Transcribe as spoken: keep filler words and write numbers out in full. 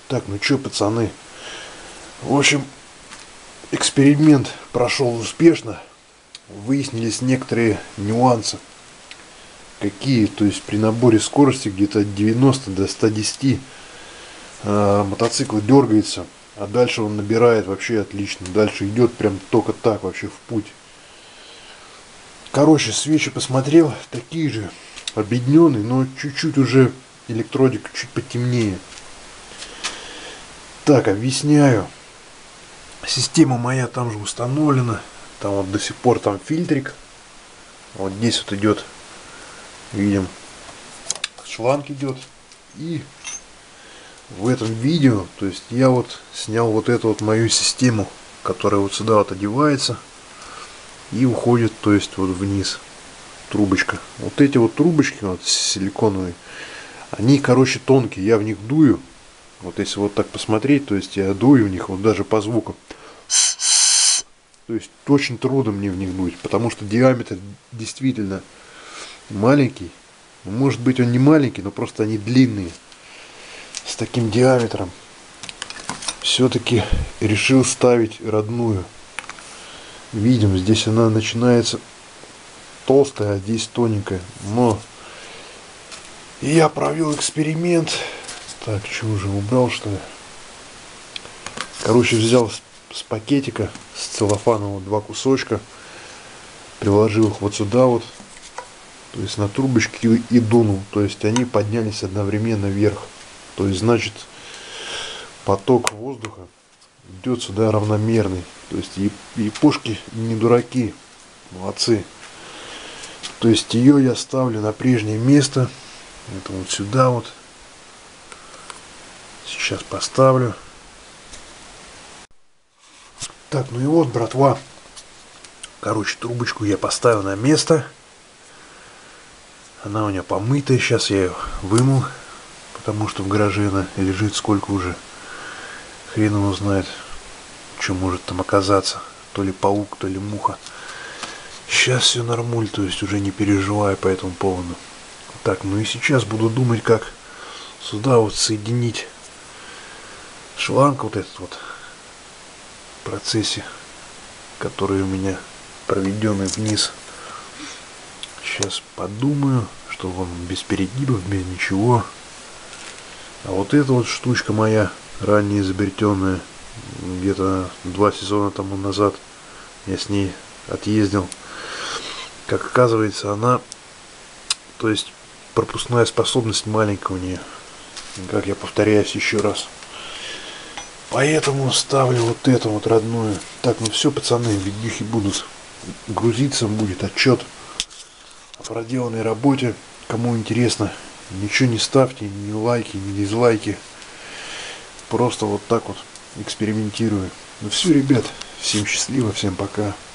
Так, ну чё, пацаны. В общем, эксперимент прошел успешно. Выяснились некоторые нюансы. Какие? То есть при наборе скорости где-то от девяноста до ста десяти э, мотоцикл дергается, а дальше он набирает вообще отлично. Дальше идет прям только так вообще в путь. Короче, свечи посмотрел, такие же, объединенные, но чуть-чуть уже электродик чуть потемнее. Так, объясняю. Система моя там же установлена. Там вот до сих пор там фильтрик. Вот здесь вот идет, видим, шланг идет. И в этом видео, то есть я вот снял вот эту вот мою систему, которая вот сюда вот одевается и уходит, то есть вот вниз трубочка. Вот эти вот трубочки вот силиконовые, они, короче, тонкие. Я в них дую. Вот если вот так посмотреть, то есть я дую в них вот даже по звуку. То есть очень трудно мне в них дуть, потому что диаметр действительно маленький. Может быть, он не маленький, но просто они длинные. С таким диаметром. Все-таки решил ставить родную. Видим, здесь она начинается толстая, а здесь тоненькая. Но я провел эксперимент. Так, что уже убрал, что ли? Короче, взял с пакетика, с целлофанового два кусочка, приложил их вот сюда вот, то есть на трубочки, и дунул. То есть они поднялись одновременно вверх. То есть, значит, поток воздуха идет сюда равномерный. То есть и, и пушки не дураки, молодцы. То есть ее я ставлю на прежнее место. Это вот сюда вот. Сейчас поставлю. Так, ну и вот, братва. Короче, трубочку я поставил на место. Она у меня помытая. Сейчас я ее вымыл. Потому что в гараже она лежит сколько уже. Хрен его знает, что может там оказаться. То ли паук, то ли муха. Сейчас все нормуль, то есть уже не переживаю по этому поводу. Так, ну и сейчас буду думать, как сюда вот соединить шланг вот этот вот в процессе, который у меня проведенный вниз. Сейчас подумаю, чтобы он без перегибов, без ничего. А вот эта вот штучка моя, ранее изобретенная, где-то два сезона тому назад я с ней отъездил. Как оказывается, она, то есть пропускная способность маленькая у нее. Как я повторяюсь еще раз. Поэтому ставлю вот эту вот родную. Так, ну все, пацаны, видюхи будут. Грузиться будет отчет о проделанной работе. Кому интересно, ничего не ставьте, ни лайки, ни дизлайки. Просто вот так вот экспериментирую. Ну все, ребят, всем счастливо, всем пока.